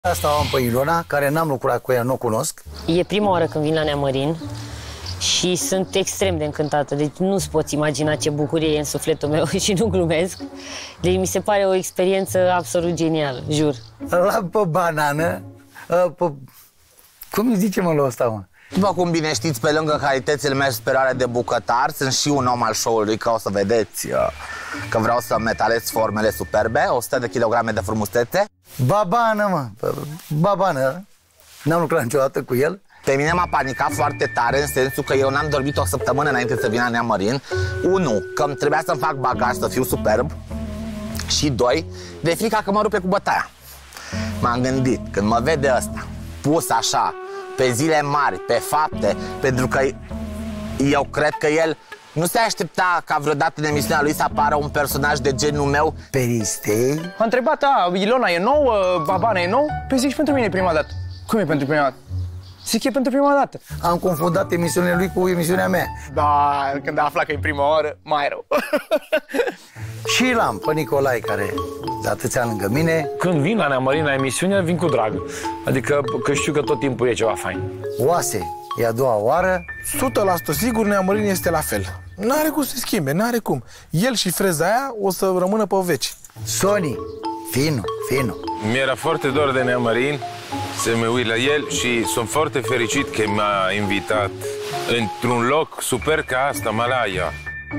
Asta o am pe Ilona, care n-am lucrat cu ea, nu o cunosc. E prima oară când vin la Neamărin și sunt extrem de încântată. Deci nu-ți poți imagina ce bucurie e în sufletul meu și nu glumesc. Deci mi se pare o experiență absolut genială, jur. La pe banană, cum îi zice mă la ăsta, mă? După cum bine știți, pe lângă calitățile mele superioare de bucătar, sunt și un om al show-ului, că o să vedeți că vreau să metalez formele superbe, 100 de kilograme de frumusețe. Babană, mă, babană, n-am lucrat niciodată cu el. Pe mine m-a panicat foarte tare, în sensul că eu n-am dormit o săptămână înainte să vin la Neamărin. 1, că trebuia să-mi fac bagaj să fiu superb. Și 2, de frica că mă rupe cu bătaia. M-am gândit, când mă vede ăsta, pus așa, pe zile mari, pe fapte, pentru că eu cred că el nu se aștepta ca vreodată în emisiunea lui să apară un personaj de genul meu. Peristei? A întrebat, Ilona e nou, Babana e nou? Păi zici, pentru mine e prima dată. Cum e pentru prima dată? Zic, e pentru prima dată. Am confundat emisiunea lui cu emisiunea mea. Da, când a aflat că e prima oară, mai rău. Și l-am pe Nicolae, care de atâția lângă mine. Când vin la Neamărin la emisiune, vin cu drag. Adică că știu că tot timpul e ceva fain. Oase, e a doua oară. 100% sigur Neamărin este la fel. N-are cum să se schimbe, n-are cum. El și freza aia o să rămână pe veci. Sony, finu. Mi-era foarte dor de Neamărin să mă uit la el și sunt foarte fericit că m-a invitat într-un loc super ca asta, Malaia.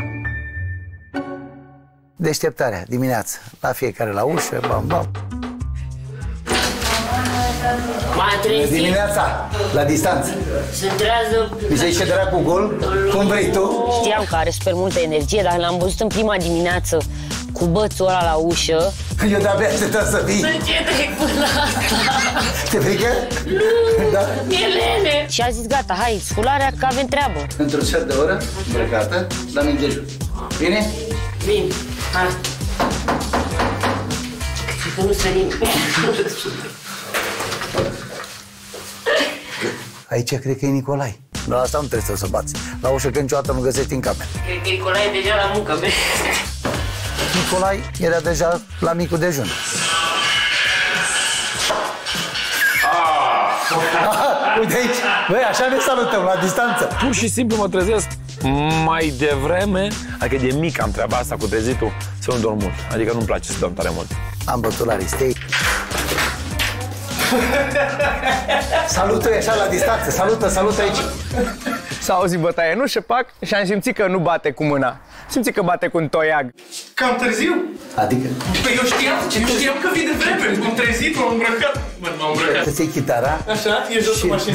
Deșteptarea, dimineața, la fiecare la ușă, bam, bam. M-a trezit. Dimineața, la distanță. Se întrează. Mi se zice dracu gol, cum vrei tu? Știam că are super multă energie, dar l-am văzut în prima dimineață cu bățul ăla la ușă. Eu de-abia așteptam să vii. De ce trec până asta? Te frică? Nu, da? e lene. Și a zis, gata, hai, scularea, că avem treabă. Într-un sfert de oră, îmbrăcată, la mine de jur. Bine? Bine, hai. Că nu sărim. Aici cred că e Nicolae. La asta nu trebuie să bați. La ușă că niciodată nu găsești în cameră. Cred că Nicolae e deja la muncă, bine. Nicolae era deja la micul dejun. Uite aici, băi, așa ne salutăm, la distanță. Pur și simplu mă trezesc mai devreme, adică de mic am treaba asta cu trezitul, să nu dorm mult. Adică nu-mi place să dorm tare mult. Am bătut la Aristei. Salută-i așa la distanță, salută aici. S-a auzit bătaie, nu șepac, și am simțit că nu bate cu mâna. Simțit că bate cu un toiag. Cam târziu? Adică? Păi eu știam că vii de vreme. M-am trezit, m-am îmbrăcat. M-am îmbrăcat. Să-ți iei chitara. Așa, e jos în mașină.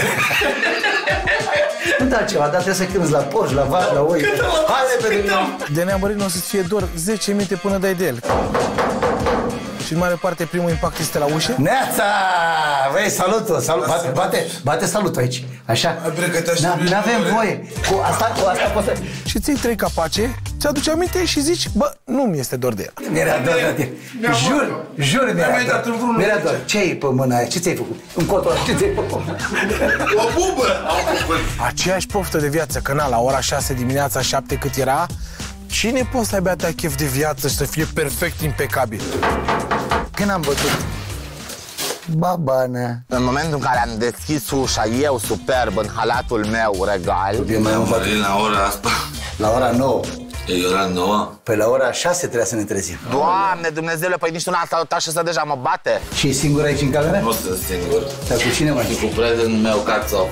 Nu da ceva, dar trebuie să cânti la porci, la vaci, la oi. Hai repede. De Neamărin o să-ți fie doar 10 minute până dai de el. Și în mare parte primul impact este la ușă. Neața! Băi, salutul, bate salutul aici. Așa. N-avem voie. Cu asta poți să... Și ții 3 capace, ți-aduce aminte și zici, bă, nu mi este dor de el. Mi-era dor de el. Jur, mi-era dor. Ce ai pe mâna aia? Ce ți-ai făcut? În cotul ăla, ce ți-ai făcut? O bubă! Aceeași poftă de viață, că na, la ora 6 dimineața, 7 cât era, cine poate să aibă atâta chef de viață și să fie perfect impecabil? Când am bătut Babană. În momentul în care am deschis ușa, eu superb, în halatul meu regal. Eu mai am Marin, la ora asta? La ora 9. E ora 9? Păi la ora 6 trebuia să ne trezim. Doamne, Dumnezeule, păi nici nu l-am salutat și ăsta deja mă bate. Și e singur aici în cameră? Nu sunt singur. Dar cu cine mai? Cu prietenul meu, Cațov.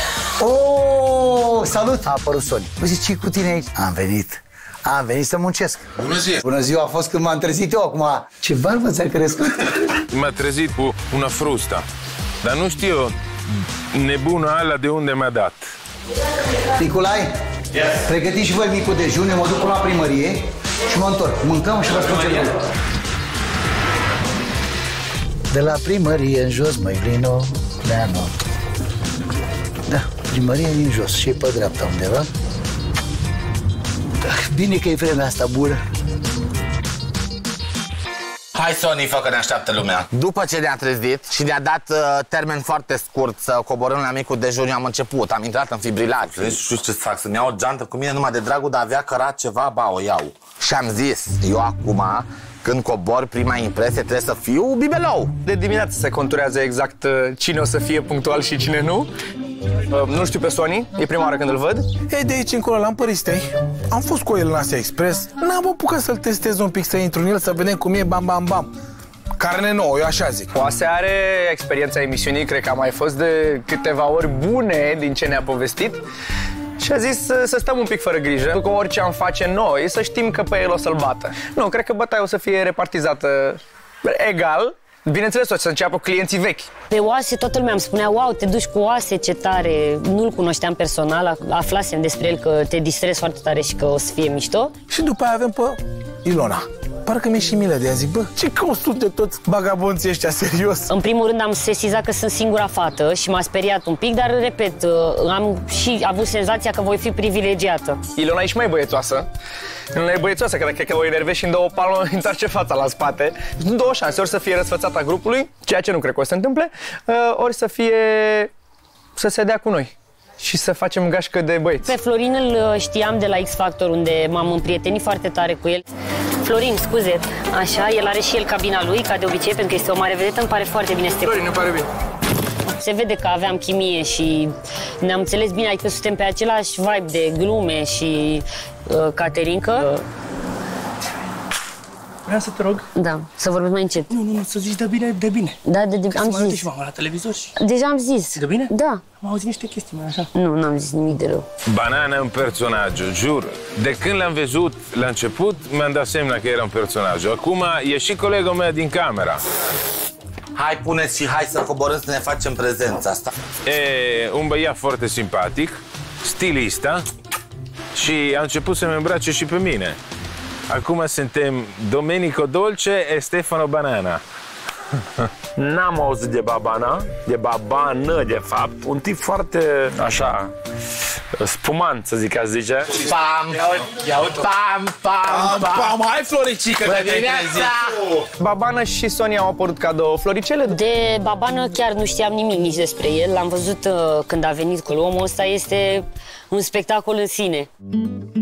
Oh, salut! A apărut Sony. Păi zici, ce cu tine aici? Am venit să muncesc. Bună ziua! Bună ziua, a fost când m-am trezit eu acum. Ce barbă ți-a crescut? M-a trezit cu una frusta. Dar nu știu nebunul ăla de unde mi-a dat. Nicolae, pregătiți și voi micul dejun, eu mă duc până la primărie și mă întorc. Mâncăm și vă spun ce vreau. De la primărie în jos, Măilino, Leano. Da, primărie din jos și pe dreapta undeva. Bine că e vremea asta bună. Hai, Sony, fă că ne așteaptă lumea. După ce ne-a trezit și ne-a dat termen foarte scurt să coborâm la micul dejun, am început, am intrat în fibrilație. Nu știu ce să fac, să-mi iau o geantă cu mine numai de dragul de a avea cărat ceva, ba, o iau. Și am zis, eu acum când cobor prima impresie trebuie să fiu bibelou. De dimineață se conturează exact cine o să fie punctual și cine nu. Nu știu pe Sony, e prima oară când îl văd. Ei, de aici încolo l-am păristei. Am fost cu el în Asia Express. N-am apucat să-l testez un pic, să intru în el, să vedem cum e, bam, bam, bam. Carne nouă, eu așa zic. Oase are experiența emisiunii, cred că a mai fost de câteva ori bune din ce ne-a povestit. Și a zis să stăm un pic fără grijă, că orice am face noi, să știm că pe el o să-l bată. Nu, cred că bătaia o să fie repartizată egal. Bineînțeles, o să înceapă clienții vechi. Pe oase toată lumea îmi spunea, wow, te duci cu oase, ce tare. Nu-l cunoșteam personal, aflasem despre el că te distrezi foarte tare și că o să fie mișto. Și după aia avem pe Ilona. Parcă mi-e și milă de ea, zic, bă, ce costul de toți bagabonții ăștia, serios? În primul rând am sesizat că sunt singura fată și m-a speriat un pic, dar, repet, am și avut senzația că voi fi privilegiată. Ilona e și mai băiețoasă. Ilona e băiețoasă, că dacă o enervezi și în două palme, întoarce fața la spate. Sunt două șanse, ori să fie răsfățata grupului, ceea ce nu cred că o să se întâmple, ori să se dea cu noi și să facem gașcă de băieți. Pe Florin îl știam de la X Factor, unde m-am împrietenit foarte tare cu el. Florin, scuze, așa, el are și el cabina lui, ca de obicei, pentru că este o mare vedetă, îmi pare foarte bine să te... Florin, ne pare bine. Se vede că aveam chimie și ne-am înțeles bine, adică suntem pe același vibe de glume și caterincă. Vreau să te rog? Da, să vorbesc mai încet. Nu, să zici de bine, de bine. Da, am zis. zis. Și mama la televizor și... Deja am zis. De bine? Da. Am auzit niște chestii mai așa. Nu, n-am zis nimic de rău. Banana è un personaggio, giuro. De când l-am văzut la început, mi-am dat semna că era un personaggio. Acum e și colegul meu din camera. Hai, puneți și hai să coborâm să ne facem prezența asta. E un băiat foarte simpatic, stilista și a început să-mi îmbrace și pe mine. Acum suntem Domenico Dolce e Stefano Banana. N-am auzit de Babana, de Babană, de fapt. Un tip foarte, așa, spumant, să zic, aș zice. Pam, pam, pam, pam. Hai, Floricică, că te-ai trezit. Babana și Sonia au apărut ca două floricele. De Babană chiar nu știam nimic nici despre el. L-am văzut când a venit cu omul ăsta, este un spectacol în sine.